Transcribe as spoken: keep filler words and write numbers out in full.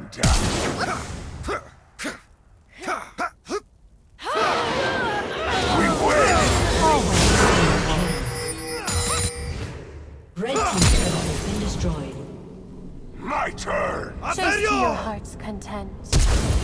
Burn down. We win! Red team's turret has been destroyed. My turn! Chase to your heart's content.